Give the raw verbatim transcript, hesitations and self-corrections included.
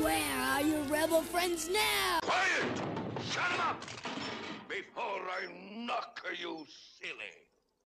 Where are your rebel friends now? Quiet! Shut him up! Before I knock you silly.